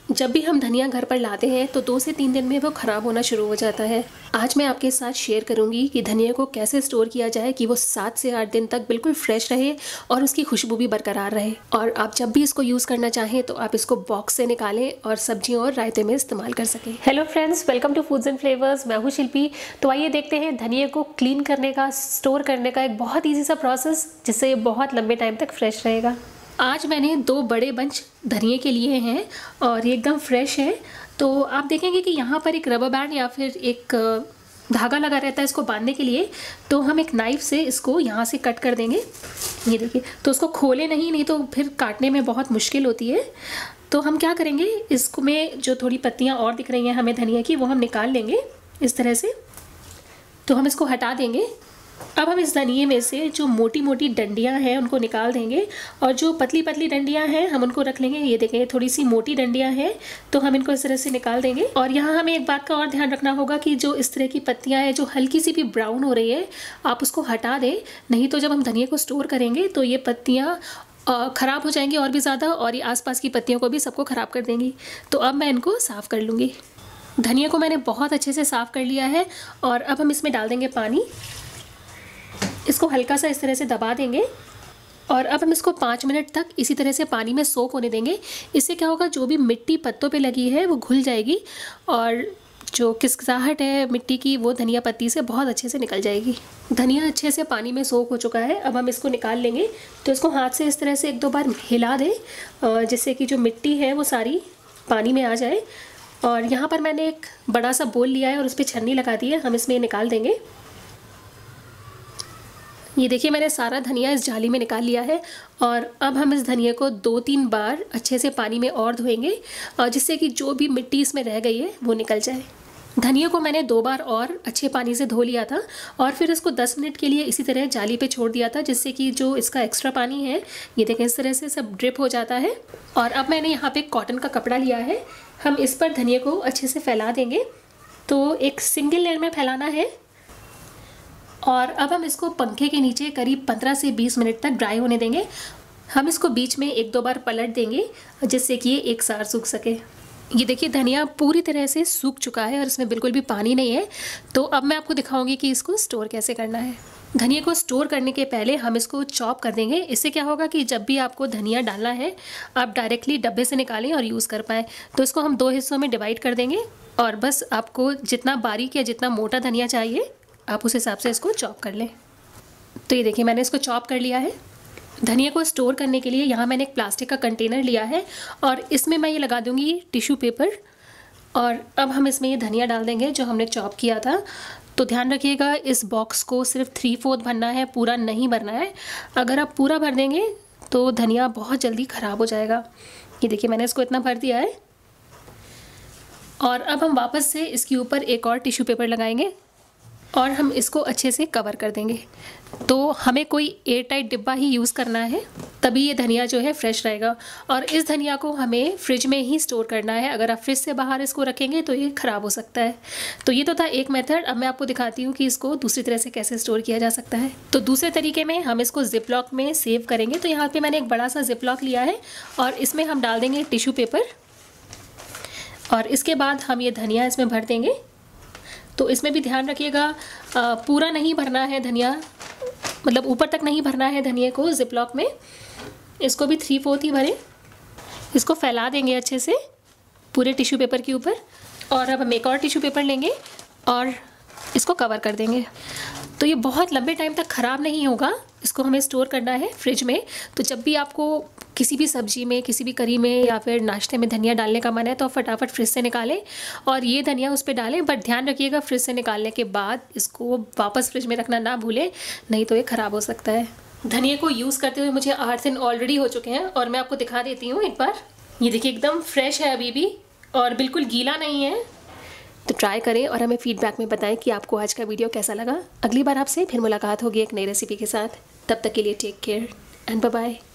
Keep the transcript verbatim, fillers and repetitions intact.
जब भी हम धनिया घर पर लाते हैं तो दो से तीन दिन में वो ख़राब होना शुरू हो जाता है। आज मैं आपके साथ शेयर करूंगी कि धनिया को कैसे स्टोर किया जाए कि वो सात से आठ दिन तक बिल्कुल फ्रेश रहे और उसकी खुशबू भी बरकरार रहे। और आप जब भी इसको यूज़ करना चाहें तो आप इसको बॉक्स से निकालें और सब्जियों और रायते में इस्तेमाल कर सकें। Hello friends, welcome to foods and flavours. मैं हूँ शिल्पी। तो आइए देखते हैं धनिया को क्लीन करने का, स्टोर करने का एक बहुत ईजी सा प्रोसेस जिससे ये बहुत लंबे टाइम तक फ्रेश रहेगा। आज मैंने दो बड़े बंच धनिए के लिए हैं और ये एकदम फ्रेश है। तो आप देखेंगे कि यहाँ पर एक रबर बैंड या फिर एक धागा लगा रहता है इसको बांधने के लिए। तो हम एक नाइफ़ से इसको यहाँ से कट कर देंगे। ये देखिए, तो उसको खोले नहीं नहीं तो फिर काटने में बहुत मुश्किल होती है। तो हम क्या करेंगे, इसको में जो थोड़ी पत्तियाँ और दिख रही हैं हमें धनिया की, वो हम निकाल लेंगे इस तरह से। तो हम इसको हटा देंगे। अब हम इस धनिए में से जो मोटी मोटी डंडियां हैं उनको निकाल देंगे और जो पतली पतली डंडियां हैं हम उनको रख लेंगे। ये देखें, थोड़ी सी मोटी डंडियां हैं तो हम इनको इस तरह से निकाल देंगे। और यहाँ हमें एक बात का और ध्यान रखना होगा कि जो इस तरह की पत्तियां हैं जो हल्की सी भी ब्राउन हो रही है, आप उसको हटा दें, नहीं तो जब हम धनिया को स्टोर करेंगे तो ये पत्तियाँ ख़राब हो जाएंगी और भी ज़्यादा, और ये आसपास की पत्तियों को भी सबको ख़राब कर देंगी। तो अब मैं इनको साफ़ कर लूँगी। धनिया को मैंने बहुत अच्छे से साफ़ कर लिया है और अब हम इसमें डाल देंगे पानी। इसको हल्का सा इस तरह से दबा देंगे और अब हम इसको पाँच मिनट तक इसी तरह से पानी में सोक होने देंगे। इससे क्या होगा, जो भी मिट्टी पत्तों पे लगी है वो घुल जाएगी और जो किसकिसाहट है मिट्टी की वो धनिया पत्ती से बहुत अच्छे से निकल जाएगी। धनिया अच्छे से पानी में सोक हो चुका है। अब हम इसको निकाल लेंगे। तो इसको हाथ से इस तरह से एक दो बार हिला दें जिससे कि जो मिट्टी है वो सारी पानी में आ जाए। और यहाँ पर मैंने एक बड़ा सा बोल लिया है और उस पर छन्नी लगा दी है। हम इसमें निकाल देंगे। ये देखिए, मैंने सारा धनिया इस जाली में निकाल लिया है और अब हम इस धनिया को दो तीन बार अच्छे से पानी में और धोएंगे जिससे कि जो भी मिट्टी इसमें रह गई है वो निकल जाए। धनिया को मैंने दो बार और अच्छे पानी से धो लिया था और फिर इसको दस मिनट के लिए इसी तरह जाली पे छोड़ दिया था जिससे कि जो इसका एक्स्ट्रा पानी है, ये देखें, इस तरह से सब ड्रिप हो जाता है। और अब मैंने यहाँ पे कॉटन का कपड़ा लिया है। हम इस पर धनिया को अच्छे से फैला देंगे। तो एक सिंगल लेयर में फैलाना है और अब हम इसको पंखे के नीचे करीब पंद्रह से बीस मिनट तक ड्राई होने देंगे। हम इसको बीच में एक दो बार पलट देंगे जिससे कि ये एक साथ सूख सके। ये देखिए, धनिया पूरी तरह से सूख चुका है और इसमें बिल्कुल भी पानी नहीं है। तो अब मैं आपको दिखाऊंगी कि इसको स्टोर कैसे करना है। धनिया को स्टोर करने के पहले हम इसको चॉप कर देंगे। इससे क्या होगा कि जब भी आपको धनिया डालना है आप डायरेक्टली डब्बे से निकालें और यूज़ कर पाएँ। तो इसको हम दो हिस्सों में डिवाइड कर देंगे और बस आपको जितना बारीक या जितना मोटा धनिया चाहिए आप उस हिसाब से इसको चॉप कर लें। तो ये देखिए, मैंने इसको चॉप कर लिया है। धनिया को स्टोर करने के लिए यहाँ मैंने एक प्लास्टिक का कंटेनर लिया है और इसमें मैं ये लगा दूँगी टिश्यू पेपर। और अब हम इसमें ये धनिया डाल देंगे जो हमने चॉप किया था। तो ध्यान रखिएगा, इस बॉक्स को सिर्फ थ्री फोर्थ भरना है, पूरा नहीं भरना है। अगर आप पूरा भर देंगे तो धनिया बहुत जल्दी ख़राब हो जाएगा। ये देखिए, मैंने इसको इतना भर दिया है और अब हम वापस से इसके ऊपर एक और टिश्यू पेपर लगाएंगे और हम इसको अच्छे से कवर कर देंगे। तो हमें कोई एयर टाइट डिब्बा ही यूज़ करना है, तभी ये धनिया जो है फ्रेश रहेगा। और इस धनिया को हमें फ्रिज में ही स्टोर करना है। अगर आप फ्रिज से बाहर इसको रखेंगे तो ये ख़राब हो सकता है। तो ये तो था एक मेथड। अब मैं आपको दिखाती हूँ कि इसको दूसरी तरह से कैसे स्टोर किया जा सकता है। तो दूसरे तरीके में हम इसको जिप लॉक में सेव करेंगे। तो यहाँ पर मैंने एक बड़ा सा जिप लॉक लिया है और इसमें हम डाल देंगे टिश्यू पेपर और इसके बाद हम ये धनिया इसमें भर देंगे। तो इसमें भी ध्यान रखिएगा, पूरा नहीं भरना है धनिया, मतलब ऊपर तक नहीं भरना है धनिया को जिप लॉक में। इसको भी थ्री फोर्थ ही भरें। इसको फैला देंगे अच्छे से पूरे टिश्यू पेपर के ऊपर और अब हम एक और टिश्यू पेपर लेंगे और इसको कवर कर देंगे। तो ये बहुत लंबे टाइम तक ख़राब नहीं होगा। इसको हमें स्टोर करना है फ्रिज में। तो जब भी आपको किसी भी सब्ज़ी में, किसी भी करी में या फिर नाश्ते में धनिया डालने का मन है तो फटाफट फ्रिज से निकालें और ये धनिया उस पर डालें। बट ध्यान रखिएगा, फ्रिज से निकालने के बाद इसको वापस फ्रिज में रखना ना भूलें, नहीं तो ये ख़राब हो सकता है। धनिया को यूज़ करते हुए मुझे आठ दिन ऑलरेडी हो चुके हैं और मैं आपको दिखा देती हूँ एक बार। ये देखिए, एकदम फ्रेश है अभी भी और बिल्कुल गीला नहीं है। तो ट्राई करें और हमें फीडबैक में बताएं कि आपको आज का वीडियो कैसा लगा। अगली बार आपसे फिर मुलाकात होगी एक नई रेसिपी के साथ। तब तक के लिए take care and bye bye.